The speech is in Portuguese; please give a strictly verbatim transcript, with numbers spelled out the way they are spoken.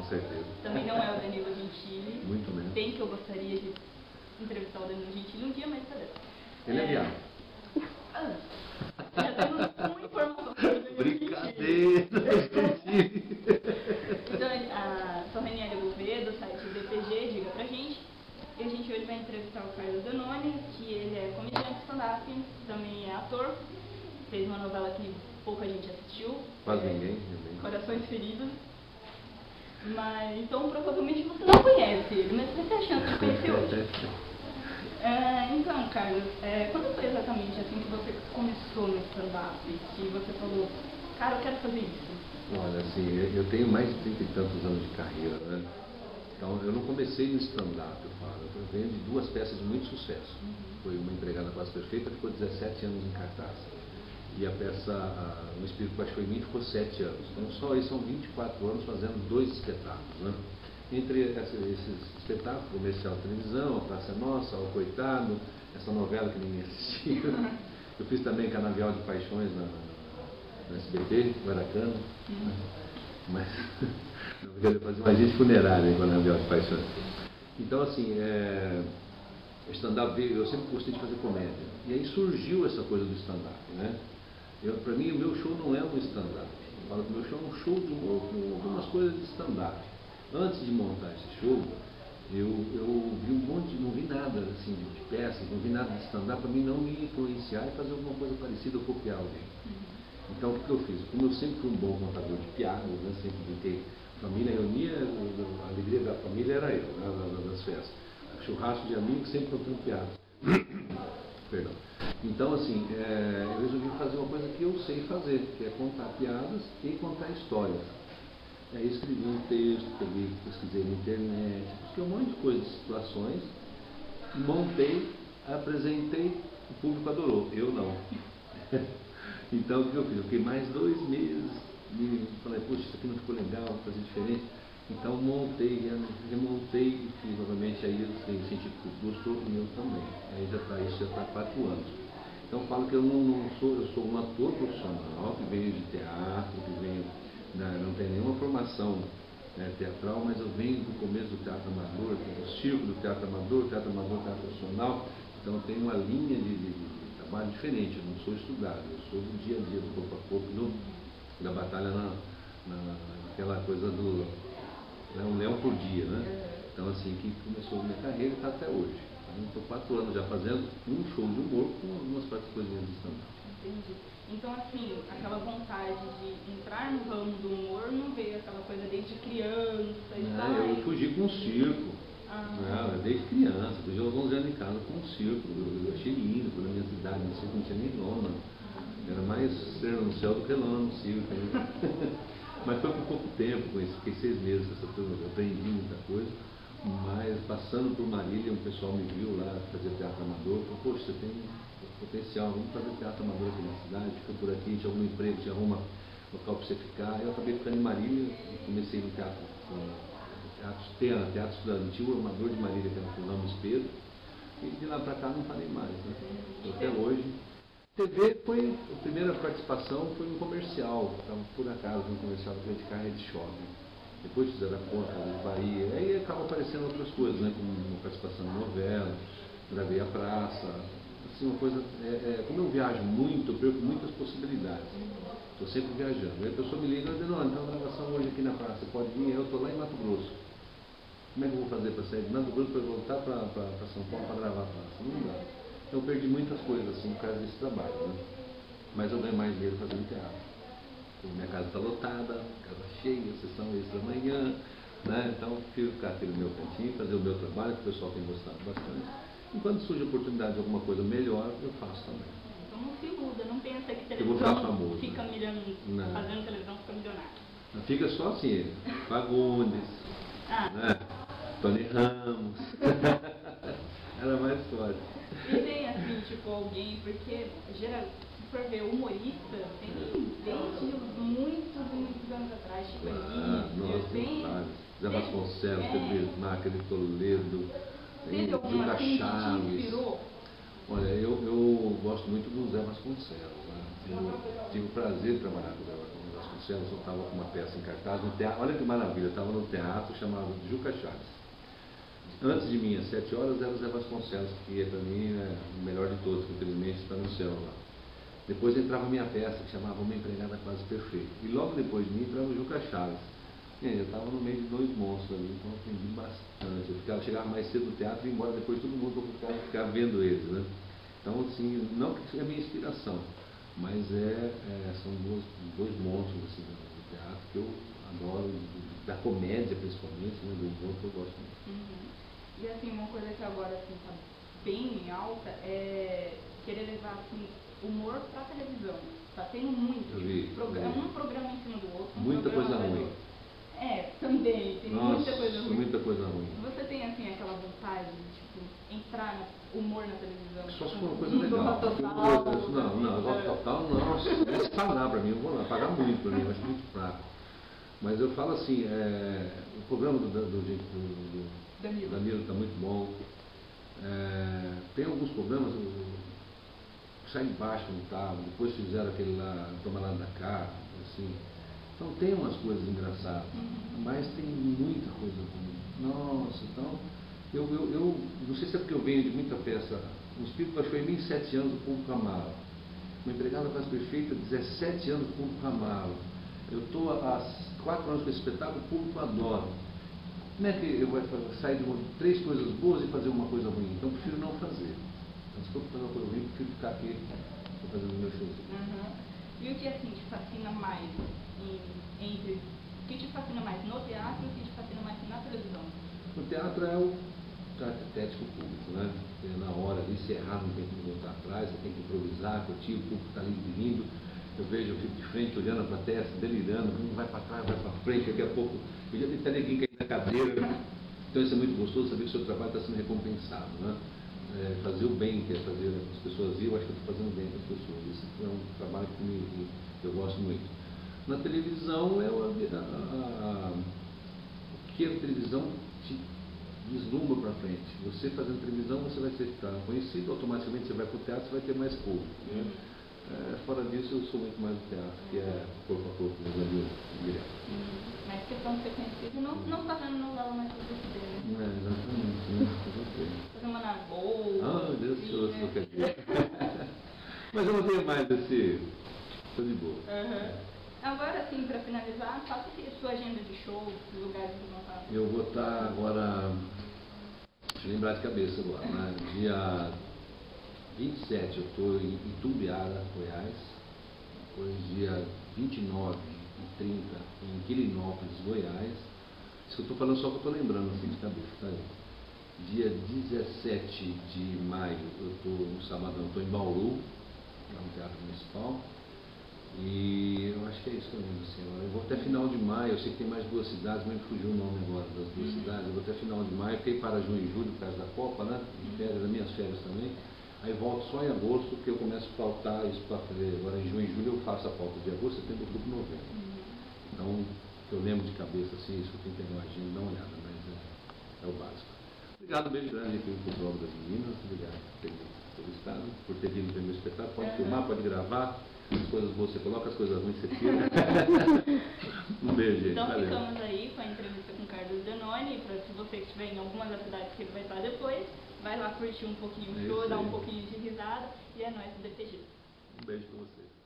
Com certeza. Também não é o Danilo Gentili. Muito menos. Bem que eu gostaria de entrevistar o Danilo Gentili um dia, mas cadê? Ele é, é viado. Ah, já temos uma informação sobre o Danilo Brincadeira, Gentili. Então, a sou Ranieri Gouveia, do site D P G, diga pra gente. E a gente hoje vai entrevistar o Carlos Zanoni, que ele é comediante stand-up, também é ator. Fez uma novela que pouca gente assistiu. Quase é, ninguém. Corações Feridos. Mas, então, provavelmente você não conhece ele, mas você tem a chance de conhecer hoje. É, então, Carlos, é, quando foi exatamente assim que você começou no stand-up? Que você falou, cara, eu quero fazer isso? Olha, assim, eu tenho mais de trinta e tantos anos de carreira, né? Então, eu não comecei no stand-up, eu falo. Eu venho de duas peças de muito sucesso. Uhum. Foi Uma Empregada Quase Perfeita, que ficou dezessete anos em cartaz. E a peça a, O Espírito que Baixou em Mim ficou sete anos. Então, só aí são vinte e quatro anos fazendo dois espetáculos, né? Entre essa, esses espetáculos, comercial de televisão, A Praça é Nossa, O Coitado, essa novela que ninguém assistia. Eu fiz também Canavial de Paixões na, na S B T, Guaracana. Uhum. Mas, eu fazia uma agente funerária em Canavial de Paixões. Então, assim, é, stand-up, eu sempre gostei de fazer comédia. E aí surgiu essa coisa do stand-up, né? Para mim, o meu show não é um stand-up. Eu falo que o meu show é um show de humor com algumas coisas de stand-up. Antes de montar esse show, eu, eu vi um monte, não vi nada assim de, de peças, não vi nada de stand-up, para mim não me influenciar e fazer alguma coisa parecida ou copiar alguém. Então, o que, que eu fiz? Como eu sempre fui um bom contador de piadas, né? Sempre brinquei, a família reunia, a alegria da família era eu, né? Das festas. Churrasco de amigos, sempre contando piadas. Perdão. Então, assim, é, eu resolvi fazer uma coisa que eu sei fazer, que é contar piadas e contar histórias. Aí eu escrevi um texto, peguei, pesquisei na internet, busquei um monte de coisas, situações, montei, apresentei, o público adorou, eu não. Então, o que eu fiz? Eu fiquei mais dois meses, e falei, poxa, isso aqui não ficou legal, vou fazer diferente. Então, montei, remontei e fiz novamente, aí assim, o científico gostou e eu também. Aí já está, isso já está há quatro anos. Então, eu falo que eu não, não sou, eu sou um ator profissional, que venho de teatro, que venho, não, não tenho nenhuma formação, né, teatral, mas eu venho do começo do teatro amador, do circo do teatro amador, teatro amador, teatro profissional. Então, eu tenho uma linha de, de, de trabalho diferente, eu não sou estudado, eu sou do dia a dia, do corpo a corpo, do, da batalha na, na, naquela coisa do né, um leão por dia, né? Então, assim, que começou a minha carreira e está até hoje. Estou quatro anos já fazendo um show de humor com algumas participações de stand-up. Entendi. Então, assim, aquela vontade de entrar no ramo do humor não veio aquela coisa desde criança e tal? É, eu fugi com o circo. Ah. Né, desde criança, fugi aos onze anos em casa com o circo. Eu, eu achei lindo, quando a minha cidade, no circo não tinha nem lona. Era mais estrela no céu do que lona no circo. Né? Mas foi por pouco tempo, fiquei seis meses com essa turma, aprendi muita coisa. Mas passando por Marília, um pessoal me viu lá fazer teatro amador, falou, poxa, você tem potencial, vamos fazer teatro amador aqui na cidade, fica por aqui, te arruma um emprego, te arruma local para você ficar. Eu acabei ficando em Marília e comecei no teatro, teatro, teatro estudantil, amador de Marília, que era o Ramos Pedro, e de lá para cá não falei mais, né? Até hoje. T V foi, a primeira participação foi um comercial, estava por acaso um comercial de Rede Shopping. Depois fizeram a conta do Bahia, aí acaba aparecendo outras coisas, né? Como uma participação em novela, gravei A Praça, assim, uma coisa, é, é, como eu viajo muito, eu perco muitas possibilidades, estou sempre viajando. Aí a pessoa me liga e diz, não, então a gravação hoje aqui na praça, pode vir, eu estou lá em Mato Grosso. Como é que eu vou fazer para sair de Mato Grosso para voltar para São Paulo para gravar a praça? Não dá. Então eu perdi muitas coisas assim por causa desse trabalho, né? Mas eu ganho mais dinheiro fazendo teatro. Minha casa está lotada, casa cheia, sessão extra amanhã, né? Então eu prefiro ficar aqui no meu cantinho, fazer o meu trabalho, que o pessoal tem gostado bastante. E quando surge a oportunidade de alguma coisa melhor, eu faço também. Então não se iluda, não pensa que eu vou ficar famoso, fica né? milionário, fazendo televisão fica milionário. Não fica só assim, Fagundes, ah. né? Tony Ramos. Era mais forte. E tem assim, tipo, alguém, porque geral, se for ver humorista, tem desde muitos e muitos anos atrás, tipo, ah, Anísio, tem... Zé Vasconcelos, Pedro Bismarck, de Toledo, teve alguma assim que te inspirou? Olha, eu, eu gosto muito do Zé Vasconcelos, né? Eu tive o prazer de trabalhar com o Zé Vasconcelos. Vasconcelos, eu estava com uma peça em cartaz no teatro, olha que maravilha, eu estava no teatro chamado Juca Chaves. Antes de mim, às sete horas, era o Zé Vasconcelos, que para mim é o melhor de todos, que infelizmente está no céu lá. Depois entrava a minha peça, que chamava Uma Empregada Quase Perfeita. E logo depois de mim entrava o Juca Chaves. E eu estava no meio de dois monstros ali, então eu aprendi bastante. Eu ficava, chegava mais cedo do teatro e ia embora depois todo mundo para ficar vendo eles, né? Então, assim, não que seja a minha inspiração, mas é, é, são dois, dois monstros assim, do teatro que eu adoro, da comédia principalmente, né, do humor que eu gosto muito. Uhum. E assim, uma coisa que agora está assim, bem alta é querer levar assim, humor para a televisão. Está tendo muito. Eu vi, programa, eu vi. Um programa em cima do outro. Um muita coisa ruim. É, também, tem Nossa, muita coisa ruim. muita coisa ruim. Você tem assim aquela vontade de tipo, entrar no humor na televisão? Só se for uma coisa legal. Total, eu, não, não, Rota Total, nossa, eles pagar para mim, eu vou lá, pagar muito para mim, eu acho muito fraco. Mas eu falo assim, é, o programa do, do, do, do Danilo Danilo está muito bom. É, tem alguns programas, sai embaixo no tava, depois fizeram aquele lá, Toma Lá da Cá, assim. Então tem umas coisas engraçadas, uhum. mas tem muita coisa ruim. Nossa, então, eu, eu, eu não sei se é porque eu venho de muita peça. O Espírito Baixou em mim, sete anos, o público amava. Uma Empregada Quase Perfeita, dezessete anos, o público amava. Eu estou há quatro anos com esse espetáculo, o público adora. Como é que eu vou sair de uma, três coisas boas e fazer uma coisa ruim? Então eu prefiro não fazer. Então, se for fazer uma coisa ruim, eu prefiro ficar aqui fazendo o meu show. Uhum. E o que assim te fascina mais em, entre o que te fascina mais no teatro e o que te fascina mais na televisão? No teatro é o teatro público, né? É na hora de encerrar, não tem que voltar atrás, você tem que improvisar, curtir, o público está ali rindo. Eu vejo, eu fico de frente, olhando a plateia, delirando, um vai para trás, vai para frente, daqui a pouco eu já vi até ninguém cair na cadeira. Então isso é muito gostoso, saber que o seu trabalho está sendo recompensado, né? É, fazer o bem, que é fazer as pessoas ir, eu acho que eu estou fazendo bem para as pessoas. Esse é um trabalho que, me, que eu gosto muito. Na televisão, é o, a, a, a, o que a televisão te deslumbra para frente. Você fazendo televisão, você vai ser ficar conhecido, automaticamente você vai para o teatro, você vai ter mais público. Né? É, fora disso, eu sou muito mais do teatro, que é corpo a corpo, no Brasil direto. Hum, mas questão de ser conhecido, não, não fazendo novela mais para você, né? É, exatamente, né? Fazer uma na boa. Ah, Deus do céu, eu quero dizer. Mas eu não tenho mais esse. Estou de boa. Uhum. Agora, assim, para finalizar, faça a sua agenda de shows, lugares que vão estar. Eu vou estar agora. Deixa eu lembrar de cabeça agora, né? Dia vinte e sete eu estou em Itumbiara, Goiás. Depois dia vinte e nove e trinta em Quirinópolis, Goiás. Isso que eu estou falando só que eu estou lembrando assim de cabeça, tá aí. Dia dezessete de maio eu estou no sabadão, estou em Bauru, lá no Teatro Municipal. E eu acho que é isso que eu lembro assim, agora. Eu vou até final de maio, eu sei que tem mais duas cidades, mas me fugiu o nome agora das duas uhum. cidades. Eu vou até final de maio, fiquei para junho e julho por causa da Copa, né? De férias, das minhas férias também. Aí volto só em agosto, porque eu começo a faltar isso para fazer. Agora em junho e julho eu faço a pauta de agosto, setembro, outubro, novembro. Uhum. Então, eu lembro de cabeça assim, isso eu tenho que ter uma agenda, dá uma olhada, mas é, é o básico. Obrigado, um beijo grande aqui pro blog das meninas, obrigado por ter me entrevistado, por ter vindo ver meu espetáculo. Pode uhum. filmar, pode gravar, as coisas boas você coloca, as coisas ruins você tira. Um beijo, gente. Então valeu. Ficamos aí com a entrevista com o Carlos Denoni, para se você estiver em alguma das cidades que ele vai estar depois, vai lá curtir um pouquinho o show, dar um pouquinho de risada, e é nóis do D P G. Um beijo para vocês.